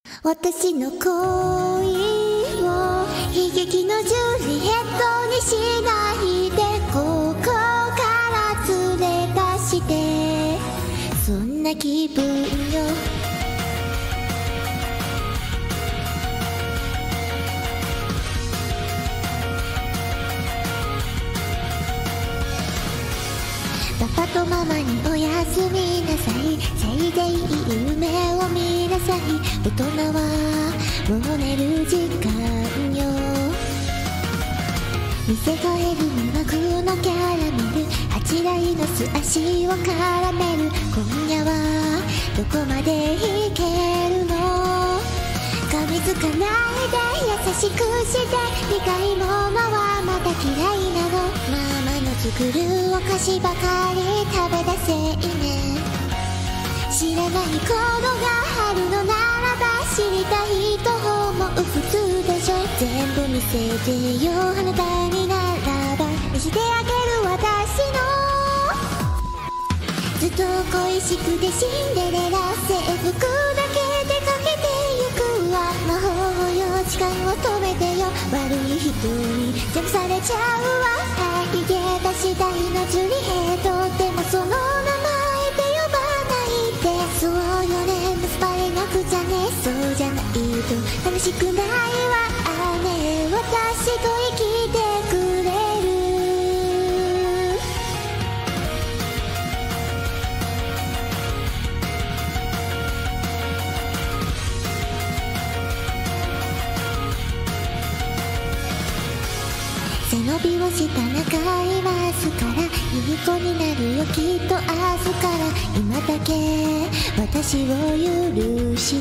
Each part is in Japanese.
私の恋を悲劇のジュリエットにしないで、ここから連れ出して、そんな気分よ。パパとママにおやすみなさい、せいぜい夢を見なさい、大人はもう寝る時間よ。見せかえる魅惑のキャラメル、あちらいの素足を絡める、今夜はどこまでいけるの。噛みつかないで優しくして、苦いものはまた嫌いなの。ママの作るお菓子ばかり食べ出せいね。知らないことがあるのならば、知りたいと思う普通でしょ。全部見せてよ、あなたにならば見せてあげる私の。ずっと恋しくてシンデレラ、制服だけでかけてゆくわ。魔法よ、時間を止めてよ、悪い人に全部されちゃうわ。逃げ出したいのジュリエット、でもその名前で呼ばないで。そうよね、結ばれなくちゃね、そうじゃないと楽しくないわ。ねえ、私と生きてくれる？背伸びをした中いますから、いい子になるよきっと明日から。今だけ私を許して。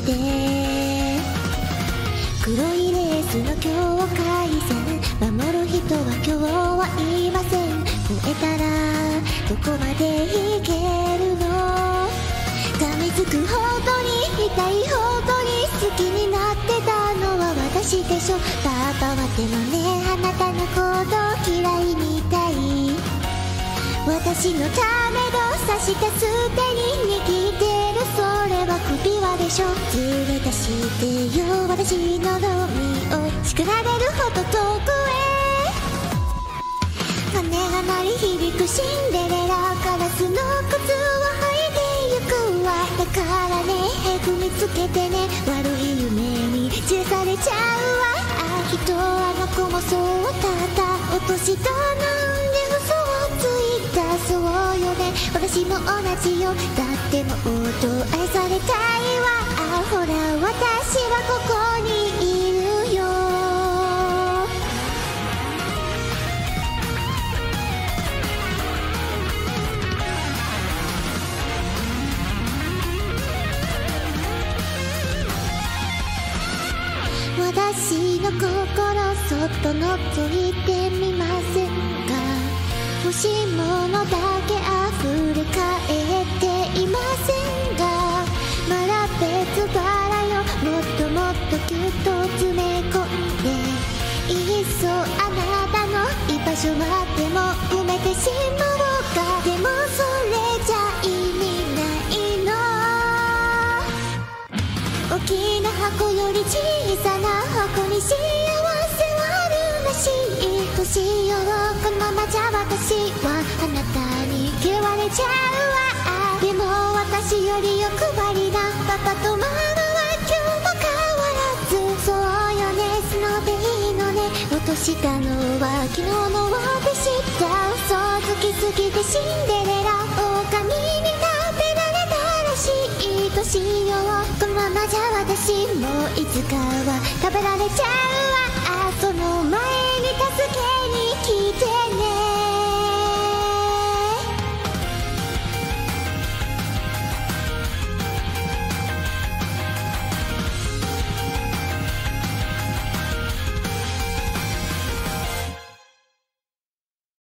黒いレースの境界線、守る人は今日はいません。越えたらどこまでいけるの。噛みつくほどに痛いほどに好きになってたのは私でしょ。パパはでもね、あなたのこと嫌いみたい。私のための差した捨てに握ってる、それは首輪でしょ。連れ出してよ、私のロミオ、叱られるほど遠くへ。鐘が鳴り響くシンデレラ、ガラスの靴を履いてゆくわ。だからね、踏みつけてね、悪い夢に散らされちゃうわ。きっとあの子もそうだった、落としたなんで嘘をついた。そうよね、私も同じよ、だってもっと愛されたいわ。ほら私はここにいるよ。私の心そっと覗いてみませんか。欲しいものだけ溢れ返っていませんが、まだ別腹よ、もっともっとぎゅっと詰め込んで、いっそあなたの居場所までも埋めてしまおうか。でもそれじゃ意味ないの。大きな箱より小さな箱に幸せはあるらしい。どうしよう、このままじゃ私はあなたに嫌われちゃうわ。でも私より欲張りなパパとママは今日も変わらず。そうよね、素直でいいのね、落としたのは昨日の私だ。嘘つきすぎてシンデレラ、狼に食べられたらしい。どうしよう、このままじゃ私もいつかは食べられちゃう。